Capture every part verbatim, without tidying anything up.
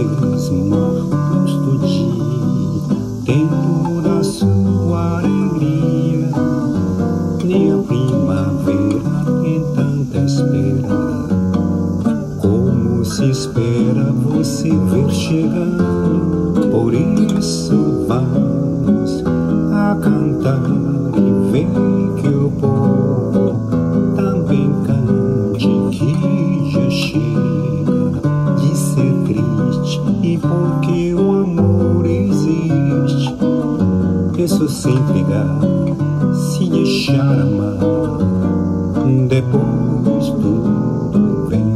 mesmo a luz do dia, tempo da sua alegria. Nem a primavera tem tanta espera, como se espera você ver chegando. Por isso vamos a cantar e ver que o povo também cante, que já chega de ser triste. E porque o amor existe, isso sem brigar, se deixar amar, depois tudo vem.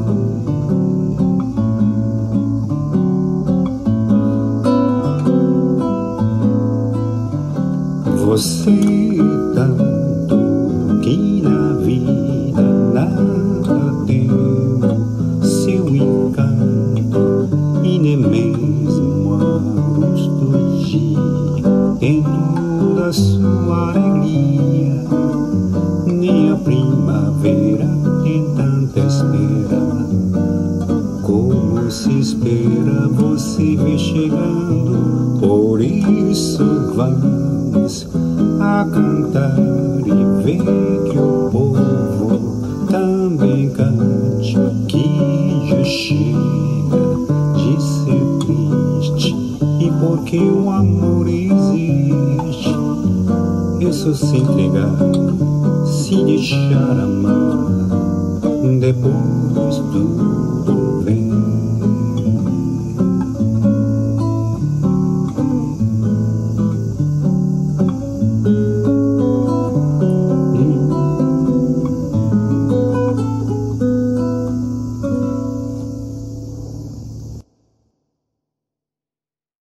Você tanto que na vida nada tem seu encanto, e nem mesmo a luz do dia tem toda a sua alegria. Nem a primavera tem tanta espera, como se espera você ver chegando. Por isso vamos a cantar e ver que o povo também cante, que já chega de ser triste. E porque o amor existe, isso se entregar, se deixar amar, depois tudo